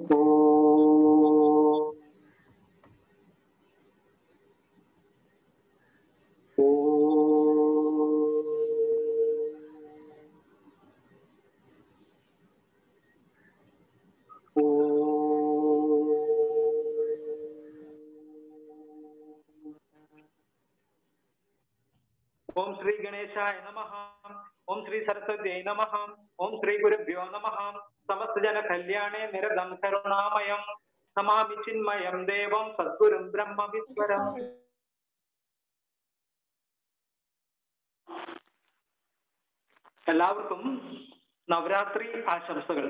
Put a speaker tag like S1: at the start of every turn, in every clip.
S1: ओम श्री गणेशाय नमः। ओम श्री सरस्वत्यै नमः। ओम श्री गुरुभ्यो नमः। समस्त जन कल्याणे निरतं करुणामयं नमामि चिन्मयं देवं सद्गुरुं ब्रह्मविद्वरम्। എല്ലാവർക്കും നവരാത്രി ആശംസകൾ.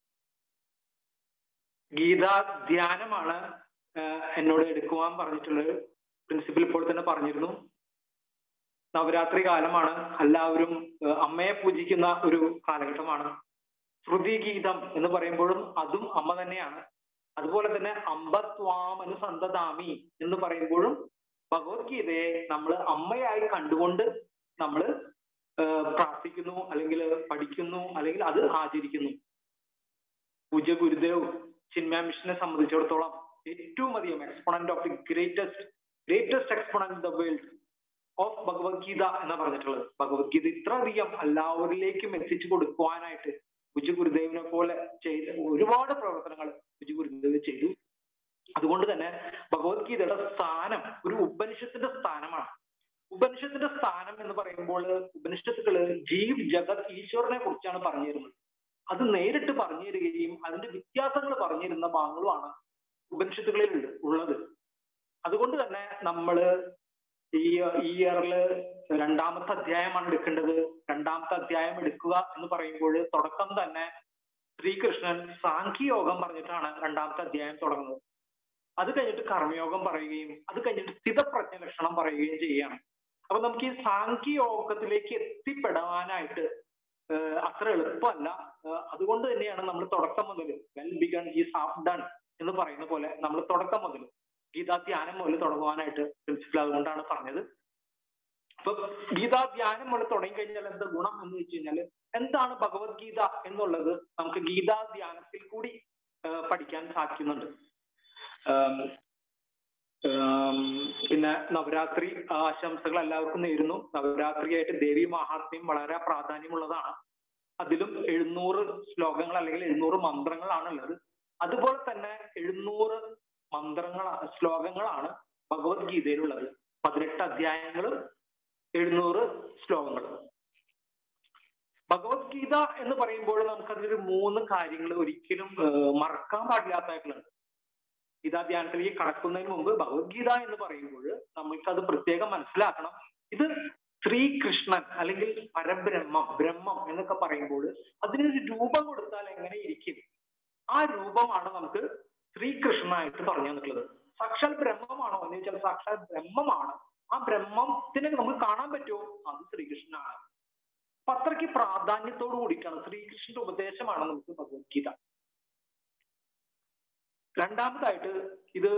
S1: ഗീതാ ധ്യാനമാണ് എന്നോട് എടുക്കുവാൻ പറഞ്ഞിട്ടുള്ളത്. പ്രിൻസിപ്പൽ ഇപ്പോൾ തന്നെ പറഞ്ഞിരുന്നു. നവരാത്രി കാലമാണ്, എല്ലാവരും അമ്മയെ പൂജിക്കുന്ന ഒരു കാലഘട്ടമാണ്. ശ്രുതിഗീതം എന്ന് പറയുമ്പോഴും അതും അമ്മ തന്നെയാണ്. അതുപോലെ തന്നെ അംബത്വാം അനുസന്തതാമി എന്ന് പറയുമ്പോഴും ഭഗവത്ഗീതയെ നമ്മൾ അമ്മയായി കണ്ടുകൊണ്ട് നമ്മൾ പ്രാർത്ഥിക്കുന്നു, അല്ലെങ്കിൽ പഠിക്കുന്നു, അല്ലെങ്കിൽ അത് ആചരിക്കുന്നു. പൂജ്യ ഗുരുദേവ് ചിന്മയ മിഷനെ സംബന്ധിച്ചിടത്തോളം ഏറ്റവും അധികം exponent of the greatest exponent in the world of Bhagavad Gita എന്ന് പറഞ്ഞിട്ടുള്ളത്. ഭഗവത്ഗീത ഇത്രയധികം എല്ലാവരിലേക്കും എത്തിച്ചു കൊടുക്കുവാനായിട്ട് പൂജ്യ ഗുരുദേവിനെ പോലെ ചെയ്ത ഒരുപാട് പ്രവർത്തനങ്ങൾ പൂജ്യ ഗുരുദേവ് ചെയ്തു. അതുകൊണ്ട് തന്നെ ഭഗവത്ഗീതയുടെ സ്ഥാനം ഒരു ഉപനിഷത്തിന്റെ സ്ഥാനമാണ്. ഉപനിഷത്തിന്റെ സ്ഥാനം എന്ന് പറയുമ്പോൾ ഉപനിഷത്തുകള് ജീവ് ജഗത് ഈശ്വരനെ കുറിച്ചാണ് പറഞ്ഞു തരുന്നത്. അത് നേരിട്ട് പറഞ്ഞു തരികയും അതിന്റെ വ്യത്യാസങ്ങൾ പറഞ്ഞിരുന്ന ഭാഗങ്ങളുമാണ് ഉപനിഷത്തുകളിൽ ഉള്ളത്. അതുകൊണ്ട് തന്നെ നമ്മള് ഈ ഇയറില് രണ്ടാമത്തെ അധ്യായമാണ് എടുക്കേണ്ടത്. രണ്ടാമത്തെ അധ്യായം എടുക്കുക എന്ന് പറയുമ്പോൾ തുടക്കം തന്നെ ശ്രീകൃഷ്ണൻ സാഖ്യയോഗം പറഞ്ഞിട്ടാണ് രണ്ടാമത്തെ അധ്യായം തുടങ്ങുന്നത്. അത് കഴിഞ്ഞിട്ട് കർമ്മയോഗം പറയുകയും അത് കഴിഞ്ഞിട്ട് സ്ഥിതപ്രജ്ഞ ലക്ഷണം പറയുകയും ചെയ്യുകയാണ്. അപ്പൊ നമുക്ക് ഈ സാഖ്യയോഗത്തിലേക്ക് എത്തിപ്പെടാനായിട്ട് അത്ര എളുപ്പമല്ല. അതുകൊണ്ട് തന്നെയാണ് നമ്മൾ തുടക്കം മുതൽ well begun is half done എന്ന് പറയുന്ന പോലെ നമ്മൾ തുടക്കം മുതൽ ഗീതാ ധ്യാനം മുതൽ തുടങ്ങുവാനായിട്ട് പ്രിൻസിപ്പൽ അതുകൊണ്ടാണ് പറഞ്ഞത്. അപ്പൊ ഗീതാ ധ്യാനം മുതൽ തുടങ്ങി കഴിഞ്ഞാൽ എന്താ ഗുണം എന്ന് വെച്ച് കഴിഞ്ഞാൽ എന്താണ് ഭഗവത്ഗീത എന്നുള്ളത് നമുക്ക് ഗീതാ ധ്യാനത്തിൽ കൂടി പഠിക്കാൻ സാധിക്കുന്നുണ്ട്. പിന്നെ നവരാത്രി ആശംസകൾ എല്ലാവർക്കും നേരുന്നു. നവരാത്രിയായിട്ട് ദേവി മഹാത്മ്യം വളരെ പ്രാധാന്യമുള്ളതാണ്. അതിലും 700 ശ്ലോകങ്ങൾ അല്ലെങ്കിൽ 700 മന്ത്രങ്ങളാണ് ഉള്ളത്. അതുപോലെ തന്നെ 700 ശ്ലോകങ്ങളാണ് ഭഗവത്ഗീതയിലുള്ളത്. 18 അധ്യായങ്ങളും 700 ശ്ലോകങ്ങളും. ഭഗവത്ഗീത എന്ന് പറയുമ്പോൾ നമുക്കതിലൊരു 3 കാര്യങ്ങൾ ഒരിക്കലും മറക്കാൻ പാടില്ലാത്തതായിട്ടുള്ളത്. ഗീതാ ധ്യാനത്തിലേക്ക് കടക്കുന്നതിന് മുമ്പ് ഭഗവത്ഗീത എന്ന് പറയുമ്പോൾ നമ്മൾക്കത് പ്രത്യേകം മനസ്സിലാക്കണം. ഇത് ശ്രീകൃഷ്ണൻ അല്ലെങ്കിൽ ബ്രഹ്മം എന്നൊക്കെ പറയുമ്പോൾ അതിനൊരു രൂപം കൊടുത്താൽ എങ്ങനെ ഇരിക്കും? ആ രൂപമാണ് നമുക്ക് ശ്രീകൃഷ്ണനായിട്ട് പറഞ്ഞു തന്നിട്ടുള്ളത്. സാക്ഷാൽ ബ്രഹ്മമാണോ എന്ന് ചോദിച്ചാൽ സാക്ഷാൽ ബ്രഹ്മമാണ്. ആ ബ്രഹ്മത്തിനെ നമുക്ക് കാണാൻ പറ്റുമോ? അത് ശ്രീകൃഷ്ണനാണ്. അപ്പൊ അത്രയ്ക്ക് പ്രാധാന്യത്തോടു കൂടിയിട്ടാണ് ശ്രീകൃഷ്ണന്റെ ഉപദേശമാണ് നമുക്ക് ഭഗവത്ഗീത. രണ്ടാമതായിട്ട് ഇത്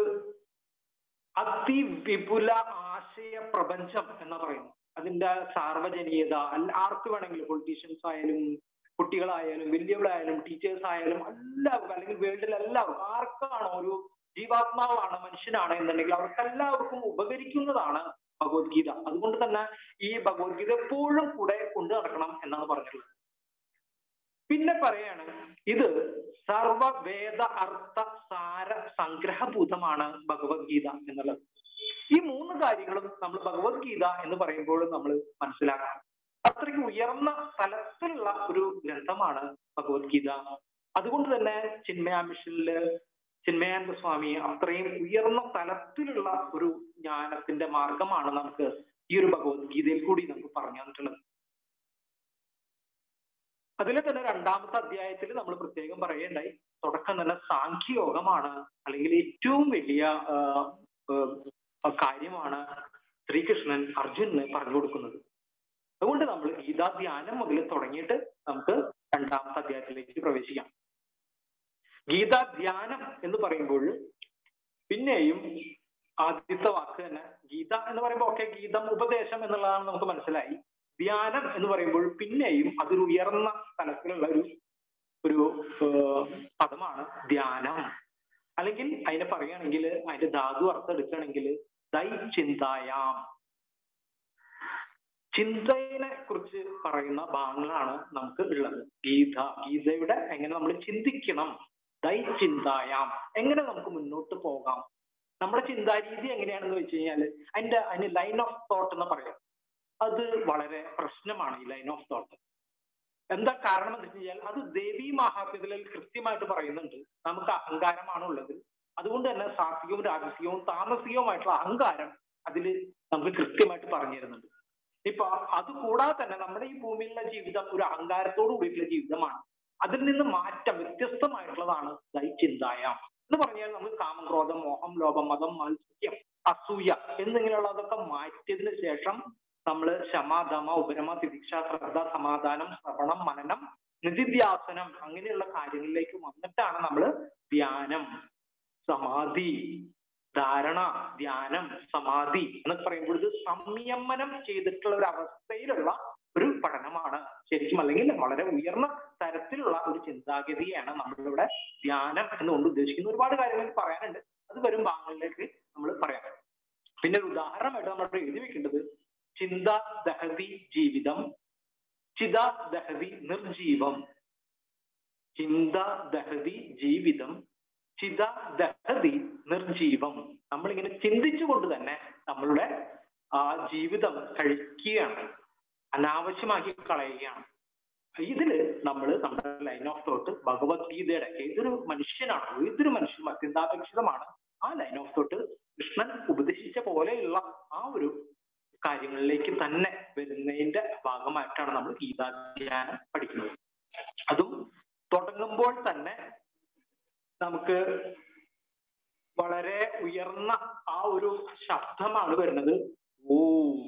S1: അതിവിപുല ആശയ പ്രപഞ്ചം എന്ന് പറയുന്നു. അതിന്റെ സാർവജനീയത ആർക്ക് വേണമെങ്കിലും, പൊളിറ്റീഷ്യൻസ് ആയാലും കുട്ടികളായാലും വലിയവരായാലും ടീച്ചേഴ്സ് ആയാലും എല്ലാവർക്കും, അല്ലെങ്കിൽ വേൾഡിൽ എല്ലാവർക്കും, ആർക്കാണോ ഒരു ജീവാത്മാവാണ് മനുഷ്യനാണ് എന്നുണ്ടെങ്കിൽ അവർക്കെല്ലാവർക്കും ഉപകരിക്കുന്നതാണ് ഭഗവത്ഗീത. അതുകൊണ്ട് തന്നെ ഈ ഭഗവത്ഗീത എപ്പോഴും കൂടെ കൊണ്ടു നടക്കണം എന്നാണ് പറഞ്ഞിട്ടുള്ളത്. പിന്നെ പറയാണ് ഇത് സർവവേദ അർത്ഥ സാര സംഗ്രഹഭൂതമാണ് ഭഗവത്ഗീത എന്നുള്ളത്. ഈ 3 കാര്യങ്ങളും നമ്മൾ ഭഗവത്ഗീത എന്ന് പറയുമ്പോൾ നമ്മൾ മനസ്സിലാക്കണം. അത്രയ്ക്ക് ഉയർന്ന തലത്തിലുള്ള ഒരു ഗ്രന്ഥമാണ് ഭഗവത്ഗീത. അതുകൊണ്ട് തന്നെ ചിന്മയ മിഷനില് ചിന്മയാനന്ദ സ്വാമി അത്രയും ഉയർന്ന തലത്തിലുള്ള ഒരു ജ്ഞാനത്തിന്റെ മാർഗമാണ് നമുക്ക് ഈ ഒരു ഭഗവത്ഗീതയിൽ കൂടി നമുക്ക് പറഞ്ഞു തന്നിട്ടുള്ളത്. അതിലെ തന്നെ രണ്ടാമത്തെ അധ്യായത്തിൽ നമ്മൾ പ്രത്യേകം പറയുകയുണ്ടായി, തുടക്കം തന്നെ സാഖ്യയോഗമാണ്, അല്ലെങ്കിൽ ഏറ്റവും വലിയ കാര്യമാണ് ശ്രീകൃഷ്ണൻ അർജുനന് പറഞ്ഞു കൊടുക്കുന്നത്. അതുകൊണ്ട് നമ്മൾ ഗീതാ ധ്യാനം മുതൽ തുടങ്ങിയിട്ട് നമുക്ക് രണ്ടാമത്തെ അധ്യായത്തിലേക്ക് പ്രവേശിക്കാം. ഗീതാ ധ്യാനം എന്ന് പറയുമ്പോൾ പിന്നെയും ആദ്യത്തെ വാക്ക് തന്നെ ഗീത എന്ന് പറയുമ്പോൾ ഒക്കെ ഗീതം ഉപദേശം എന്നുള്ളതാണ് നമുക്ക് മനസ്സിലായി. ധ്യാനം എന്ന് പറയുമ്പോൾ പിന്നെയും അതൊരു ഉയർന്ന തലത്തിലുള്ള ഒരു ഒരു പദമാണ് ധ്യാനം. അല്ലെങ്കിൽ അതിനെ പറയുകയാണെങ്കിൽ അതിന്റെ ധാതു അർത്ഥം എടുക്കുകയാണെങ്കിൽ ദൈ ചിന്തായാം. ചിന്തയെ കുറിച്ച് പറയുന്ന ഭാഗങ്ങളാണ് നമുക്ക് ഉള്ളത്. ഗീതയുടെ എങ്ങനെ നമ്മൾ ചിന്തിക്കണം, ദൈ ചിന്തായാം, എങ്ങനെ നമുക്ക് മുന്നോട്ട് പോകാം. നമ്മുടെ ചിന്താരീതി എങ്ങനെയാണെന്ന് വെച്ച് കഴിഞ്ഞാൽ അതിന് ലൈൻ ഓഫ് തോട്ട് എന്ന് പറയാം. അത് വളരെ പ്രശ്നമാണ് ഈ ലൈൻ ഓഫ് തോട്ട്. എന്താ കാരണം എന്ന് വെച്ച് കഴിഞ്ഞാൽ അത് ദേവീ മഹാത്മ്യത്തിൽ കൃത്യമായിട്ട് പറയുന്നുണ്ട്. നമുക്ക് അഹങ്കാരമാണ് ഉള്ളത്. അതുകൊണ്ട് തന്നെ സാത്വികവും രാജസികവും താമസികവുമായിട്ടുള്ള അഹങ്കാരം അതിൽ നമുക്ക് കൃത്യമായിട്ട് പറഞ്ഞു തരുന്നുണ്ട്. ഇപ്പൊ അത് കൂടാതെ തന്നെ നമ്മുടെ ഈ ഭൂമിയിലുള്ള ജീവിതം ഒരു അഹങ്കാരത്തോടു കൂടിയിട്ടുള്ള ജീവിതമാണ്. അതിൽ നിന്ന് മാറ്റം വ്യത്യസ്തമായിട്ടുള്ളതാണ് ദൈ ചിന്തായാം എന്ന് പറഞ്ഞാൽ നമ്മൾ കാമം, ക്രോധം, മോഹം, ലോഭം, മതം, മാത്സര്യം, അസൂയ എന്നിങ്ങനെയുള്ളതൊക്കെ മാറ്റിയതിനു ശേഷം നമ്മൾ ശമ, ദമ, ഉപരമ, തിദിക്ഷ, ശ്രദ്ധ, സമാധാനം, ശ്രവണം, മനനം, നിധിധ്യാസനം അങ്ങനെയുള്ള കാര്യങ്ങളിലേക്ക് വന്നിട്ടാണ് നമ്മൾ ധ്യാനം, സമാധി, ധാരണ, ധ്യാനം, സമാധി എന്നൊക്കെ പറയുമ്പോൾ ഇത് സംയമനം ചെയ്തിട്ടുള്ള ഒരു അവസ്ഥയിലുള്ള ഒരു പഠനമാണ് ശരിക്കും. അല്ലെങ്കിൽ വളരെ ഉയർന്ന തരത്തിലുള്ള ഒരു ചിന്താഗതിയാണ് നമ്മളിവിടെ ധ്യാനം എന്നുകൊണ്ട് ഉദ്ദേശിക്കുന്നത്. ഒരുപാട് കാര്യങ്ങൾ പറയാനുണ്ട്, അത് വരും ഭാഗങ്ങളിലേക്ക് നമ്മൾ പറയാം. പിന്നെ ഒരു ഉദാഹരണമായിട്ട് നമ്മൾ എഴുതി വെക്കേണ്ടത് ചിന്ത ദഹതി ജീവിതം, ചിത ദഹതി നിർജീവം. ചിന്ത ദഹതി ജീവിതം, ചിത ദഹതി നിർജീവം. നമ്മളിങ്ങനെ ചിന്തിച്ചുകൊണ്ട് തന്നെ നമ്മളുടെ ആ ജീവിതം കഴിക്കുകയാണ്, അനാവശ്യമാക്കി കളയുകയാണ്. ഇതില് നമ്മൾ നമ്മുടെ ലൈൻ ഓഫ് തോട്ട് ഭഗവത്ഗീതയുടെ ഏതൊരു മനുഷ്യനാണ്, ഏതൊരു മനുഷ്യനും അത്യന്താപേക്ഷിതമാണ് ആ ലൈൻ ഓഫ് തോട്ട് കൃഷ്ണൻ ഉപദേശിച്ച പോലെയുള്ള ആ ഒരു കാര്യങ്ങളിലേക്ക് തന്നെ വരുന്നതിന്റെ ഭാഗമായിട്ടാണ് നമ്മൾ ഗീതാധ്യാനം പഠിക്കുന്നത്. അതും തുടങ്ങുമ്പോൾ തന്നെ നമുക്ക് വളരെ ഉയർന്ന ആ ഒരു ശബ്ദമാണ് വരുന്നത്, ഓം.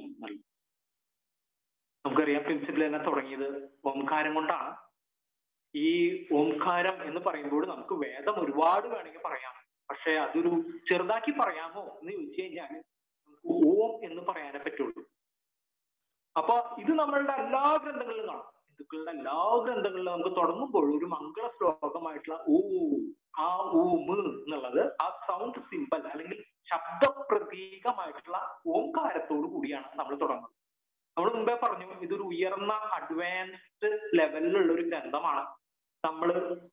S1: നമുക്കറിയാം പ്രിൻസിപ്പിൾ തന്നെ തുടങ്ങിയത് ഓംകാരം കൊണ്ടാണ്. ഈ ഓംകാരം എന്ന് പറയുമ്പോൾ നമുക്ക് വേദം ഒരുപാട് വേണമെങ്കിൽ പറയാം, പക്ഷെ അതൊരു ചെറുതാക്കി പറയാമോ എന്ന് ചോദിച്ചു കഴിഞ്ഞാൽ നമുക്ക് ഓം എന്ന് പറയാനേ പറ്റുള്ളൂ. അപ്പൊ ഇത് നമ്മളുടെ എല്ലാ ഗ്രന്ഥങ്ങളിലും കാണാം. ഹിന്ദുക്കളുടെ എല്ലാ ഗ്രന്ഥങ്ങളിലും നമുക്ക് തുടങ്ങുമ്പോൾ ഒരു മംഗള ശ്ലോകമായിട്ടുള്ള ഓ, ആ ഊമ് എന്നുള്ളത് ആ സൗണ്ട് സിമ്പൽ അല്ലെങ്കിൽ ശബ്ദ പ്രതീകമായിട്ടുള്ള ഓംകാരത്തോടു കൂടിയാണ് നമ്മൾ തുടങ്ങുന്നത്. നമ്മൾ മുമ്പേ പറഞ്ഞു ഇതൊരു ഉയർന്ന അഡ്വാൻസ്ഡ് ലെവലിലുള്ള ഒരു ഗ്രന്ഥമാണ്. നമ്മൾ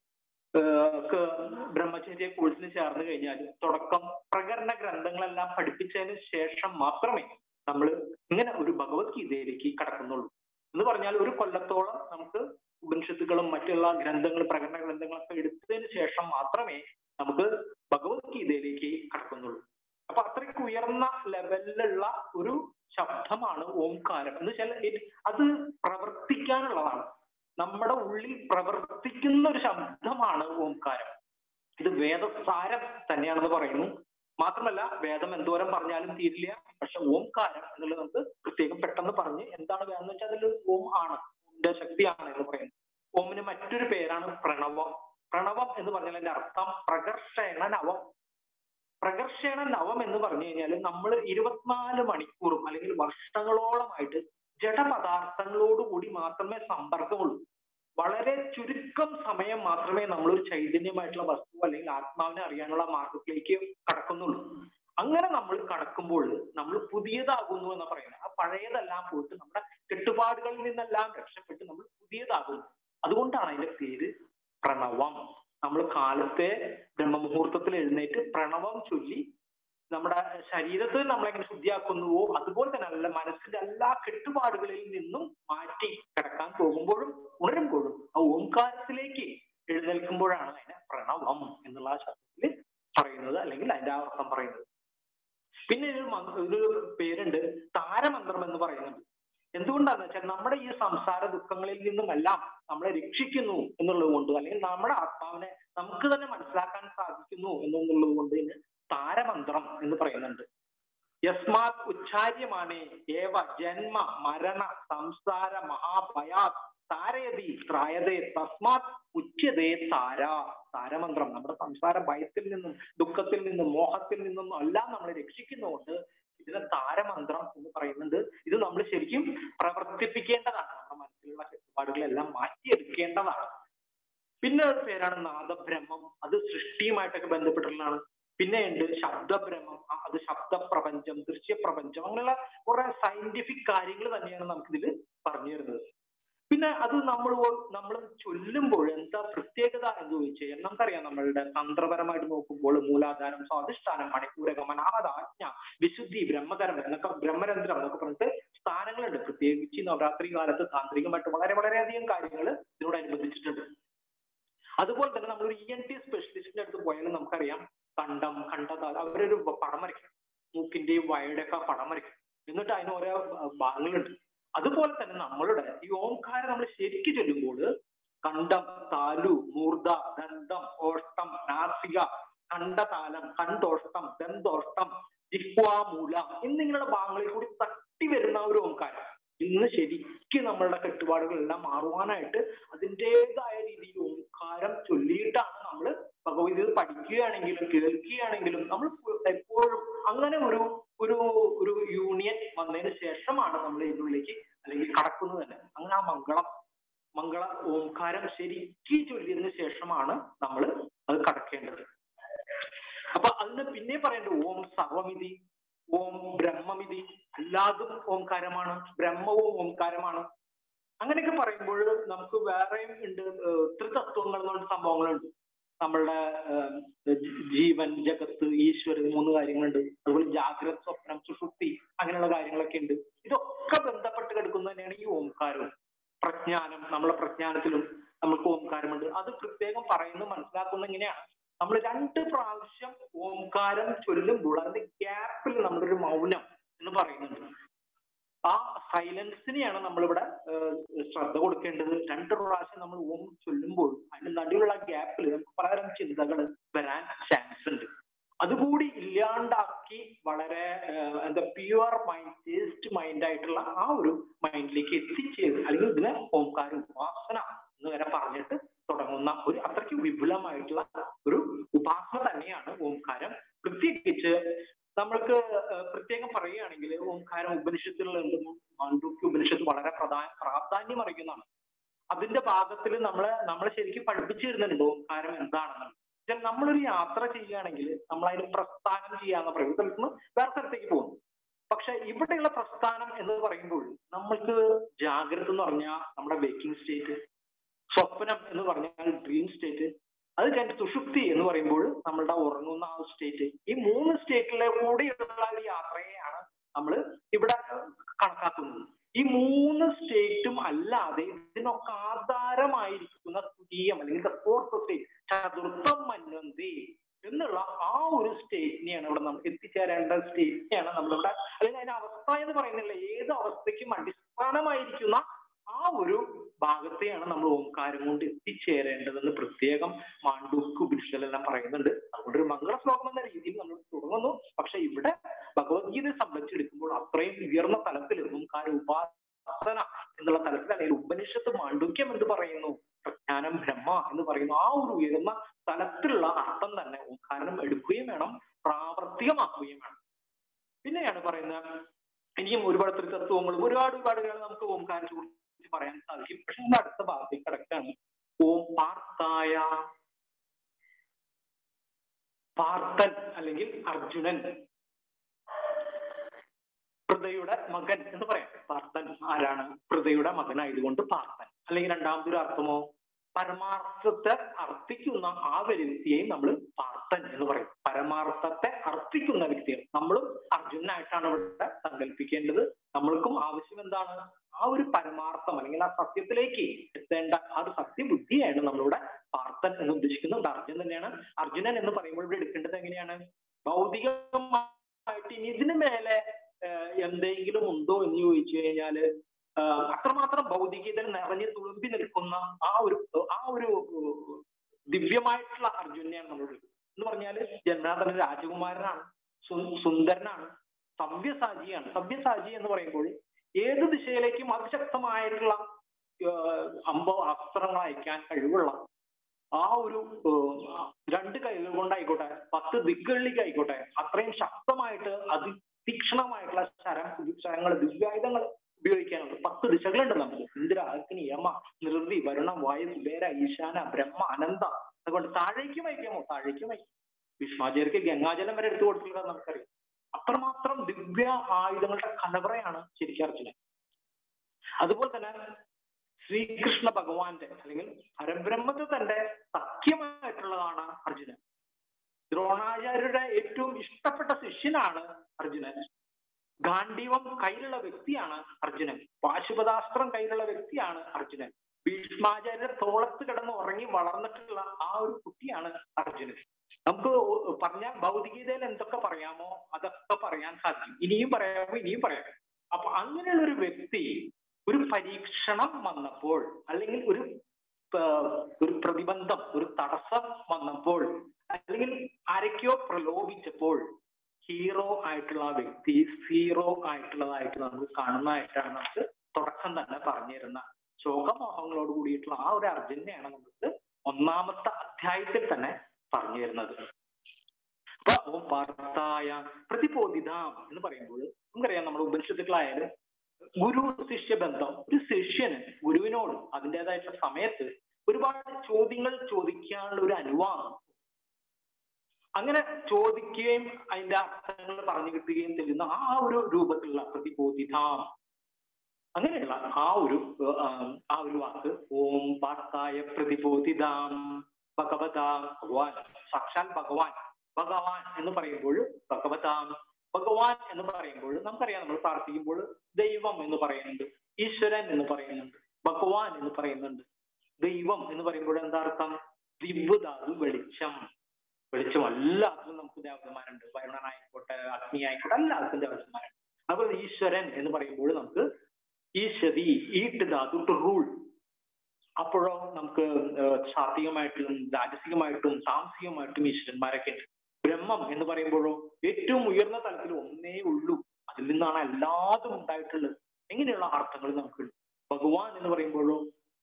S1: ബ്രഹ്മചര്യ കോഴ്സിന് ചേർന്ന് കഴിഞ്ഞാൽ തുടക്കം പ്രകരണ ഗ്രന്ഥങ്ങളെല്ലാം പഠിപ്പിച്ചതിന് ശേഷം മാത്രമേ നമ്മൾ ഇങ്ങനെ ഒരു ഭഗവത്ഗീതയിലേക്ക് കടക്കുന്നുള്ളൂ. എന്ന് പറഞ്ഞാൽ ഒരു കൊല്ലത്തോളം നമുക്ക് ഉപനിഷത്തുകളും മറ്റുള്ള ഗ്രന്ഥങ്ങൾ, പ്രകടന ഗ്രന്ഥങ്ങളൊക്കെ എടുത്തതിന് ശേഷം മാത്രമേ നമുക്ക് ഭഗവത്ഗീതയിലേക്ക് കടക്കുന്നുള്ളൂ. അപ്പൊ അത്രയ്ക്ക് ഉയർന്ന ലെവലിലുള്ള ഒരു ശബ്ദമാണ് ഓംകാരം എന്ന് വെച്ചാൽ അത് പ്രവർത്തിക്കാനുള്ളതാണ്. നമ്മുടെ ഉള്ളിൽ പ്രവർത്തിക്കുന്ന ഒരു ശബ്ദമാണ് ഓംകാരം. ഇത് വേദസാരം തന്നെയാണെന്ന് പറയുന്നു. മാത്രമല്ല വേദം എന്തോരം പറഞ്ഞാലും തീരില്ല, പക്ഷെ ഓംകാരം എന്നുള്ളത് നമുക്ക് പ്രത്യേകം പെട്ടെന്ന് പറഞ്ഞ് എന്താണ് വേദം എന്ന് വെച്ചാൽ അതിൽ ഓം ആണ്, ഓമിന്റെ ശക്തിയാണ് എന്ന് പറയുന്നത്. ഓമിന് മറ്റൊരു പേരാണ് പ്രണവം. പ്രണവം എന്ന് പറഞ്ഞാൽ അതിന്റെ അർത്ഥം പ്രകർഷണ നവം. പ്രകർഷണ നവം എന്ന് പറഞ്ഞു കഴിഞ്ഞാൽ നമ്മൾ 24 മണിക്കൂറും അല്ലെങ്കിൽ വർഷങ്ങളോളമായിട്ട് ജഡപദാർത്ഥങ്ങളോടുകൂടി മാത്രമേ സമ്പർക്കമുള്ളൂ. വളരെ ചുരുക്കം സമയം മാത്രമേ നമ്മളൊരു ചൈതന്യമായിട്ടുള്ള വസ്തു അല്ലെങ്കിൽ ആത്മാവിനെ അറിയാനുള്ള മാർഗത്തിലേക്ക് കടക്കുന്നുള്ളൂ. അങ്ങനെ നമ്മൾ കടക്കുമ്പോൾ നമ്മൾ പുതിയതാകുന്നു എന്ന് പറയുന്നത്. ആ പഴയതെല്ലാം പോയിട്ട് നമ്മുടെ കെട്ടുപാടുകളിൽ നിന്നെല്ലാം രക്ഷപ്പെട്ട് നമ്മൾ പുതിയതാകുന്നു. അതുകൊണ്ടാണ് അതിന്റെ പേര് പ്രണവം. നമ്മൾ കാലത്തെ ബ്രഹ്മമുഹൂർത്തത്തിൽ എഴുന്നേറ്റ് പ്രണവം ചൊല്ലി നമ്മുടെ ശരീരത്തെ നമ്മളെങ്ങനെ ശുദ്ധിയാക്കുന്നുവോ അതുപോലെ തന്നെ അല്ല മനസ്സിന്റെ എല്ലാ കെട്ടുപാടുകളിൽ നിന്നും മാറ്റി കിടക്കാൻ പോകുമ്പോഴും ഉണരുമ്പോഴും ആ ഓംകാരത്തിലേക്ക് എഴുന്നേൽക്കുമ്പോഴാണ് അതിനെ പ്രണവം എന്നുള്ള ആ ശബ്ദത്തിൽ പറയുന്നത്, അല്ലെങ്കിൽ അതിന്റെ ആ അർത്ഥം പറയുന്നത്. പിന്നെ ഒരു പേരുണ്ട് താരമന്ത്രം എന്ന് പറയുന്നുണ്ട്. എന്തുകൊണ്ടാന്ന് വെച്ചാൽ നമ്മുടെ ഈ സംസാര ദുഃഖങ്ങളിൽ നിന്നുമെല്ലാം നമ്മളെ രക്ഷിക്കുന്നു എന്നുള്ളത് കൊണ്ട്, അല്ലെങ്കിൽ നമ്മുടെ ആത്മാവിനെ നമുക്ക് തന്നെ മനസ്സിലാക്കാൻ സാധിക്കുന്നു എന്നുള്ളത് കൊണ്ട് ഇതിന് താരമന്ത്രം എന്ന് പറയുന്നുണ്ട്. യസ്മാത് ഉച്ചാര്യമാണേ ഏവ ജന്മ മരണ സംസാര മഹാഭയാത് താരയതി ത്രായതേ തസ്മാത് ഉച്യതേ താര. താരമന്ത്രം നമ്മുടെ സംസാര ഭയത്തിൽ നിന്നും ദുഃഖത്തിൽ നിന്നും മോഹത്തിൽ നിന്നും എല്ലാം നമ്മളെ രക്ഷിക്കുന്നതുകൊണ്ട് ഇതിനെ താരമന്ത്രം എന്ന് പറയുന്നുണ്ട്. ഇത് നമ്മൾ ശരിക്കും പ്രവർത്തിപ്പിക്കേണ്ടതാണ്. നമ്മുടെ മനസ്സിലുള്ള ചുറ്റുപാടുകളെല്ലാം മാറ്റിയെടുക്കേണ്ടതാണ്. പിന്നെ ഒരു പേരാണ് നാദബ്രഹ്മം, അത് സൃഷ്ടിയുമായിട്ടൊക്കെ ബന്ധപ്പെട്ടിട്ടുള്ളതാണ്. പിന്നെ ഉണ്ട് ശബ്ദബ്രഹ്മം, അത് ശബ്ദപ്രപഞ്ചം, ദൃശ്യപ്രപഞ്ചം, അങ്ങനെയുള്ള കുറെ സയന്റിഫിക് കാര്യങ്ങൾ തന്നെയാണ് നമുക്കിതിൽ പറഞ്ഞു തരുന്നത്. പിന്നെ അത് നമ്മൾ ചൊല്ലുമ്പോൾ എന്താ പ്രത്യേകത എന്ന് ചോദിച്ചു കഴിഞ്ഞാൽ നമുക്കറിയാം, നമ്മളുടെ തന്ത്രപരമായിട്ട് നോക്കുമ്പോൾ മൂലാധാരം, സ്വാധിഷ്ഠാനം, മണിപൂരകം, അനാഹത, ആജ്ഞ, വിശുദ്ധി, ബ്രഹ്മകരം എന്നൊക്കെ, ബ്രഹ്മരന്ധ്രം എന്നൊക്കെ പറഞ്ഞിട്ട് സ്ഥാനങ്ങളുണ്ട്. പ്രത്യേകിച്ച് നവരാത്രി കാലത്ത് താന്ത്രികമായിട്ട് വളരെയധികം കാര്യങ്ങൾ ഇതിനോടനുബന്ധിച്ചിട്ടുണ്ട്. അതുപോലെ തന്നെ നമ്മളൊരു ENT സ്പെഷ്യലിസ്റ്റിന്റെ അടുത്ത് പോയാലും നമുക്കറിയാം, കണ്ടതാൽ അവരൊരു പടം വരയ്ക്കും, മൂക്കിന്റെയും വായുടെ ഒക്കെ പടം വരയ്ക്കും, എന്നിട്ട് അതിന് ഓരോ ഭാഗങ്ങളുണ്ട്. അതുപോലെ തന്നെ നമ്മളുടെ ഈ ഓംകാരം നമ്മൾ ശരിക്കും ചൊല്ലുമ്പോൾ കണ്ടം, താലു, മൂർധ, ദന്തം, ഓഷ്ടം, നാസിക, കണ്ടതാലം, കണ്ടോഷ്ടം, ദന്തോഷ്ടം, ജിഹ്വാമൂല എന്നിങ്ങനെയുള്ള ഭാഗങ്ങളിൽ കൂടി തട്ടി വരുന്ന ഒരു ഓംകാരം. ഇന്ന് ശരിക്കും നമ്മളുടെ കെട്ടുപാടുകളെല്ലാം മാറുവാനായിട്ട് അതിൻ്റെതായ രീതിയിൽ ഓംകാരം ചൊല്ലിയിട്ടാണ് നമ്മൾ ഭഗവത്ഗീത പഠിക്കുകയാണെങ്കിലും കേൾക്കുകയാണെങ്കിലും നമ്മൾ എപ്പോഴും അങ്ങനെ ഒരു യൂണിയൻ വന്നതിന് ശേഷമാണ് നമ്മൾ ഇതിനുള്ളിലേക്ക് അല്ലെങ്കിൽ കടക്കുന്നത് തന്നെ. അങ്ങനെ ആ മംഗള ഓംകാരം ശരിക്കും ചൊല്ലിയതിനു ശേഷമാണ് നമ്മൾ അത് കടക്കേണ്ടത്. അപ്പൊ അതിന് പിന്നെ പറയേണ്ടത് ഓം സർവമിതി, ഓം ബ്രഹ്മമിതി, അല്ലാതും ഓംകാരമാണ്, ബ്രഹ്മവും ഓംകാരമാണ്. അങ്ങനെയൊക്കെ പറയുമ്പോൾ നമുക്ക് വേറെയും ഉണ്ട്, ത്രിതത്വങ്ങൾ എന്നുള്ള സംഭവങ്ങളുണ്ട്. നമ്മളുടെ ജീവൻ, ജഗത്ത്, ഈശ്വരൻ, 3 കാര്യങ്ങളുണ്ട്. അതുപോലെ ജാഗ്രത, സ്വപ്നം, സുഷുപ്തി, അങ്ങനെയുള്ള കാര്യങ്ങളൊക്കെ ഉണ്ട്. ഇതൊക്കെ ബന്ധപ്പെട്ട് കിടക്കുന്നത് തന്നെയാണ് ഈ ഓംകാരവും. പ്രജ്ഞാനം, നമ്മളെ പ്രജ്ഞാനത്തിലും നമുക്ക് ഓംകാരമുണ്ട്. അത് പ്രത്യേകം പറയുന്നത് മനസ്സിലാക്കുന്ന എങ്ങനെയാണ്, നമ്മൾ 2 പ്രാവശ്യം ഓംകാരം ചൊല്ലുമ്പോൾ അതിന്റെ ഗ്യാപ്പിൽ നമ്മളൊരു മൗനം എന്ന് പറയുന്നുണ്ട്. ആ സൈലൻസിനെയാണ് നമ്മളിവിടെ ശ്രദ്ധ കൊടുക്കേണ്ടത്. 2 പ്രാവശ്യം നമ്മൾ ഓം ചൊല്ലുമ്പോൾ അതിന്റെ നടുവിലുള്ള ഗ്യാപ്പിൽ നമുക്ക് പലതരം ചിന്തകൾ വരാൻ ചാൻസ് ഉണ്ട്. അതുകൂടി ഇല്ലാണ്ടാക്കി വളരെ പ്യുവർ മൈൻഡ്, ടേസ്റ്റ് മൈൻഡ് ആയിട്ടുള്ള ആ ഒരു മൈൻഡിലേക്ക് എത്തിച്ചേരും. അല്ലെങ്കിൽ ഇതിനെ ഓംകാര ഉപാസന എന്ന് വരെ പറഞ്ഞിട്ട് തുടങ്ങുന്ന ഒരു അത്രയ്ക്ക് വിപുലമായിട്ടുള്ള ഒരു ഉപാസന തന്നെയാണ് ഓംകാരം. പ്രത്യേകിച്ച് നമ്മൾക്ക് പ്രത്യേകം പറയുകയാണെങ്കിൽ ഓംകാരം ഉപനിഷത്തുകളുണ്ട്. മാണ്ഡൂക്യ ഉപനിഷത്ത് വളരെ പ്രാധാന്യം അറിയിക്കുന്നതാണ്. അതിന്റെ ഭാഗത്തിൽ നമ്മളെ ശരിക്കും പഠിപ്പിച്ചു തരുന്നുണ്ട് ഓംകാരം എന്താണെന്ന്. നമ്മളൊരു യാത്ര ചെയ്യുകയാണെങ്കിൽ നമ്മൾ അതിന് പ്രസ്ഥാനം ചെയ്യാന്ന് പറയും, സ്ഥലത്ത് വേറെ സ്ഥലത്തേക്ക് പോകുന്നു. പക്ഷെ ഇവിടെയുള്ള പ്രസ്ഥാനം എന്ന് പറയുമ്പോൾ നമ്മൾക്ക് ജാഗ്രത എന്ന് പറഞ്ഞാൽ നമ്മുടെ വേക്കിംഗ് സ്റ്റേറ്റ്, സ്വപ്നം എന്ന് പറഞ്ഞാൽ ഡ്രീം സ്റ്റേറ്റ്, അത് കഴിഞ്ഞ് സുഷുപ്തി എന്ന് പറയുമ്പോൾ നമ്മളുടെ ഉറങ്ങുന്ന ആ സ്റ്റേറ്റ്. ഈ 3 സ്റ്റേറ്റിലെ കൂടിയുള്ള ഒരു യാത്രയെയാണ് നമ്മൾ ഇവിടെ കണക്കാക്കുന്നത്. ഈ 3 സ്റ്റേറ്റും അല്ലാതെ ഇതിനൊക്കെ ആധാരമായിരിക്കുന്ന തുരീയം അല്ലെങ്കിൽ ഫോർത്ത് സ്റ്റേറ്റ്, ചതുർത്ഥം മന്വന്തി എന്നുള്ള ആ ഒരു സ്റ്റേറ്റിനെയാണ് ഇവിടെ നമ്മൾ എത്തിച്ചേരേണ്ട സ്റ്റേറ്റിനെയാണ് നമ്മളിവിടെ, അല്ലെങ്കിൽ അതിന്റെ അവസ്ഥ എന്ന് പറയുന്നില്ല, ഏത് അവസ്ഥയ്ക്കും അടിസ്ഥാനമായിരിക്കുന്ന ആ ഒരു ഭാഗത്തെയാണ് നമ്മൾ ഓംകാരം കൊണ്ട് എത്തിച്ചേരേണ്ടതെന്ന് പ്രത്യേകം മാണ്ഡൂക്യ ഉപനിഷത്തിലെല്ലാം പറയുന്നുണ്ട്. അതുകൊണ്ട് ഒരു മംഗള ശ്ലോകം എന്ന രീതിയിൽ നമ്മൾ തുടങ്ങുന്നു. പക്ഷെ ഇവിടെ ഭഗവത്ഗീതയെ സംബന്ധിച്ചെടുക്കുമ്പോൾ അത്രയും ഉയർന്ന തലത്തിൽ ഓംകാര ഉപാസന എന്നുള്ള തലത്തിൽ, അല്ലെങ്കിൽ ഉപനിഷത്ത് മാണ്ഡൂക്യം എന്ന് പറയുന്നു, പ്രജ്ഞാനം ബ്രഹ്മ എന്ന് പറയുന്നു, ആ ഒരു ഉയർന്ന തലത്തിലുള്ള അർത്ഥം തന്നെ ഓംകാരം എടുക്കുകയും വേണം, പ്രാവർത്തികമാക്കുകയും വേണം. പിന്നെയാണ് പറയുന്നത് ഇനിയും ഒരുപാട് ത്രിതത്വങ്ങളും ഒരുപാട് നമുക്ക് ഓംകാരത്തെ കുറിച്ച് പറയാൻ സാധിക്കും. പക്ഷെ നമ്മുടെ അടുത്ത ഭാഗത്തേക്ക് കടക്കാണ്. ഓം പാർത്ഥായ, പാർത്ഥൻ അല്ലെങ്കിൽ അർജുനൻ, പൃഥയുടെ മകൻ എന്ന് പറയാം. പാർത്ഥൻ ആരാണ്? പൃഥയുടെ മകനായതുകൊണ്ട് പാർത്ഥൻ. അല്ലെങ്കിൽ രണ്ടാമതൊരു അർത്ഥമോ, പരമാർത്ഥത്തെ അർത്ഥിക്കുന്ന ആ ഒരു വ്യക്തിയെയും നമ്മൾ പാർത്ഥൻ എന്ന് പറയും. പരമാർത്ഥത്തെ അർത്ഥിക്കുന്ന വ്യക്തികൾ നമ്മളും അർജുനായിട്ടാണ് ഇവിടെ സങ്കല്പിക്കേണ്ടത്. നമ്മൾക്കും ആവശ്യം എന്താണ്? ആ ഒരു പരമാർത്ഥം അല്ലെങ്കിൽ ആ സത്യത്തിലേക്ക് എത്തേണ്ട ആ ഒരു സത്യബുദ്ധിയാണ് നമ്മളിവിടെ പാർത്ഥൻ എന്ന് ഉദ്ദേശിക്കുന്നത്. അർജുനൻ തന്നെയാണ്. അർജുനൻ എന്ന് പറയുമ്പോൾ ഇവിടെ എടുക്കേണ്ടത് എങ്ങനെയാണ്? ഭൗതികമായിട്ട് ഇനി ഇതിന് മേലെ എന്തെങ്കിലും ഉണ്ടോ എന്ന് ചോദിച്ചു കഴിഞ്ഞാല് അത്രമാത്രം ഭൗതികത നിറഞ്ഞു തുളുമ്പി നിൽക്കുന്ന ആ ഒരു ദിവ്യമായിട്ടുള്ള അർജുനെയാണ് നമ്മൾ എന്ന് പറഞ്ഞാല് ജന്മനാഥൻ രാജകുമാരനാണ്, സുന്ദരനാണ്, സവ്യസാചിയാണ്. സവ്യസാചി എന്ന് പറയുമ്പോൾ ഏത് ദിശയിലേക്കും അതിശക്തമായിട്ടുള്ള അസ്ത്രങ്ങൾ അയക്കാൻ കഴിവുള്ള ആ ഒരു 2 കൈകൾ കൊണ്ടായിക്കോട്ടെ, 10 ദിക്കുകളിലേക്ക് ആയിക്കോട്ടെ, അത്രയും ശക്തമായിട്ട് അതിതീക്ഷണമായിട്ടുള്ള ശരങ്ങൾ, ദിവ്യായുധങ്ങൾ ഉപയോഗിക്കാനുണ്ട്. 10 ദിശകളുണ്ട് നമുക്ക്. ഇന്ദ്ര, അഗ്നി, യമ, നിർവി, വരുണം, വായു, കുബേര, ഈശാന, ബ്രഹ്മ, അനന്ത. അതുകൊണ്ട് താഴേക്ക് വയ്ക്കാമോ? താഴേക്ക് വയ്ക്കും. ഭീഷ്മാചാര്യർക്ക് ഗംഗാജലം വരെ എടുത്തു കൊടുത്തിട്ടുള്ളത് നമുക്കറിയാം. അത്രമാത്രം ദിവ്യ ആയുധങ്ങളുടെ കലവറയാണ് ശരിക്കും അർജുനൻ. അതുപോലെ തന്നെ ശ്രീകൃഷ്ണ ഭഗവാന്റെ അല്ലെങ്കിൽ പരബ്രഹ്മത്തെ തന്റെ സഖ്യമായിട്ടുള്ളതാണ് അർജുനൻ. ദ്രോണാചാര്യരുടെ ഏറ്റവും ഇഷ്ടപ്പെട്ട ശിഷ്യനാണ് അർജുനൻ. ഗാന്ധീവം കയ്യിലുള്ള വ്യക്തിയാണ് അർജുനൻ. പാശുപതാസ്ത്രം കയ്യിലുള്ള വ്യക്തിയാണ് അർജുനൻ. ഭീഷ്മാചാര്യർ തോളത്ത് കിടന്ന് ഉറങ്ങി വളർന്നിട്ടുള്ള ആ ഒരു കുട്ടിയാണ് അർജുനൻ. നമുക്ക് പറഞ്ഞാൽ ഭൗതികതയിൽ എന്തൊക്കെ പറയാമോ അതൊക്കെ പറയാൻ സാധിക്കും. ഇനിയും പറയാമോ? ഇനിയും പറയാം. അപ്പൊ അങ്ങനെയുള്ള ഒരു വ്യക്തി ഒരു പരീക്ഷണം വന്നപ്പോൾ അല്ലെങ്കിൽ ഒരു പ്രതിബന്ധം, ഒരു തടസ്സം വന്നപ്പോൾ, അല്ലെങ്കിൽ ആരൊക്കെയോ പ്രലോഭിച്ചപ്പോൾ ഹീറോ ആയിട്ടുള്ള ആ വ്യക്തി സീറോ ആയിട്ടുള്ളതായിട്ട് നമുക്ക് കാണുന്നതായിട്ടാണ് നമുക്ക് തുടക്കം തന്നെ പറഞ്ഞു തരുന്ന ശോകമോഹങ്ങളോട് കൂടിയിട്ടുള്ള ആ ഒരു അർജുനെയാണ് നമുക്ക് ഒന്നാമത്തെ അധ്യായത്തിൽ തന്നെ പറഞ്ഞു തരുന്നത്. അപ്പൊ വാർത്തായ പ്രതിബോധിതാം എന്ന് പറയുമ്പോൾ നമുക്കറിയാം, നമ്മുടെ ഉപനിഷത്തുക്കളായാലും ഗുരു ശിഷ്യ ബന്ധം, ഒരു ശിഷ്യന് ഗുരുവിനോട് അതിൻ്റെതായിട്ടുള്ള സമയത്ത് ഒരുപാട് ചോദ്യങ്ങൾ ചോദിക്കാനുള്ള ഒരു അനുവാദം, അങ്ങനെ ചോദിക്കുകയും അതിന്റെ അർത്ഥങ്ങൾ പറഞ്ഞു കിട്ടുകയും ചെയ്യുന്ന ആ ഒരു രൂപത്തിലുള്ള പ്രതിബോധിതാം, അങ്ങനെയുള്ള ആ ഒരു വാക്ക് ഓം വാർത്തായ പ്രതിബോധിതാം ഭഗവതാ, ഭഗവാൻ സാക്ഷാൽ ഭഗവാൻ, ഭഗവാൻ എന്ന് പറയുമ്പോൾ ഭഗവതാം, ഭഗവാൻ എന്ന് പറയുമ്പോൾ നമുക്കറിയാം, നമ്മൾ പ്രാർത്ഥിക്കുമ്പോൾ ദൈവം എന്ന് പറയുന്നുണ്ട്, ഈശ്വരൻ എന്ന് പറയുന്നുണ്ട്, ഭഗവാൻ എന്ന് പറയുന്നുണ്ട്. ദൈവം എന്ന് പറയുമ്പോൾ എന്താ അർത്ഥം? ദിവ്യധാതു, വെളിച്ചം. വെളിച്ചം എല്ലാത്തിനും നമുക്ക് ദേവതന്മാരുണ്ട്. വരുണനായിക്കോട്ടെ, അഗ്നി ആയിക്കോട്ടെ, എല്ലാവർക്കും ദേവതന്മാരുണ്ട്. അതുപോലെ ഈശ്വരൻ എന്ന് പറയുമ്പോൾ നമുക്ക് ഈശ്വരി, ഈട്ട് ധാതു, ടു റൂൾ. അപ്പോഴോ നമുക്ക് സാത്വികമായിട്ടും രാജസികമായിട്ടും സാംസികമായിട്ടും ഈശ്വരന്മാരൊക്കെ ഉണ്ട്. ബ്രഹ്മം എന്ന് പറയുമ്പോഴോ ഏറ്റവും ഉയർന്ന തലത്തിൽ ഒന്നേ ഉള്ളൂ, അതിൽ നിന്നാണ് എല്ലാതും ഉണ്ടായിട്ടുള്ളത്. എങ്ങനെയുള്ള അർത്ഥങ്ങൾ നമുക്കുണ്ട്. ഭഗവാൻ എന്ന് പറയുമ്പോഴോ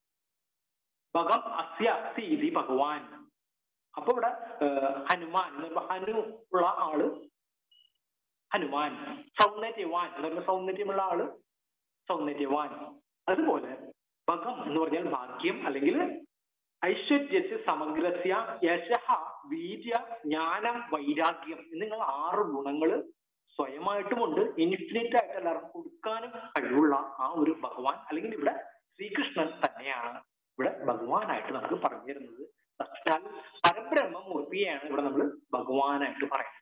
S1: ഭഗം അസ്യ അസ്തി ഇതി ഭഗവാൻ. അപ്പൊ ഇവിടെ ഹനുമാൻ എന്ന് പറയുമ്പോൾ ഹനു ഉള്ള ആള് ഹനുമാൻ, സൗന്ദര്യവാൻ എന്ന് പറയുമ്പോൾ സൗന്ദര്യമുള്ള ആള് സൗന്ദര്യവാൻ. അതുപോലെ ഭഗം എന്ന് പറഞ്ഞാൽ ഭാഗ്യം, അല്ലെങ്കിൽ ഐശ്വര്യസ്യ സമഗ്രസ്യ യശഃ വീര്യ ജ്ഞാനം വൈരാഗ്യം എന്നിങ്ങനെ 6 ഗുണങ്ങള് സ്വയമായിട്ടുമുണ്ട്, ഇൻഫിനിറ്റ് ആയിട്ട് എല്ലാവർക്കും കൊടുക്കാനും കഴിവുള്ള ആ ഒരു ഭഗവാൻ, അല്ലെങ്കിൽ ഇവിടെ ശ്രീകൃഷ്ണൻ തന്നെയാണ് ഇവിടെ ഭഗവാനായിട്ട് നമുക്ക് പറഞ്ഞു തരുന്നത്. സാക്ഷാൽ പരബ്രഹ്മമൂർത്തിയെയാണ് ഇവിടെ നമ്മൾ ഭഗവാനായിട്ട് പറയുന്നത്.